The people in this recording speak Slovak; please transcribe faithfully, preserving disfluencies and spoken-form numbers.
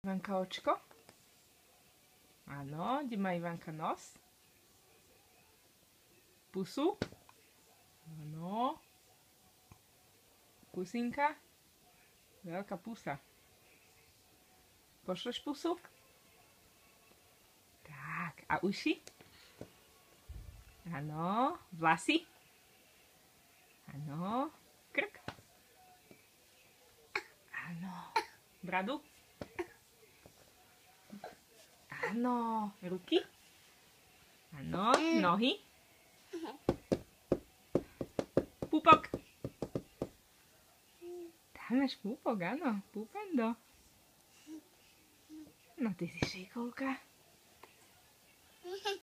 Ivanka očko? Áno, kde má Ivanka nos? Pusu? Áno. Pusinka? Veľká pusa. Pošleš pusu? Tak, a uši? Áno. Vlasy? Áno. Krk? Áno. Bradu? Áno. Ruky? Áno. Nohy? Púpok? Tam máš púpok, áno. Púpendo. No ty si šikovka.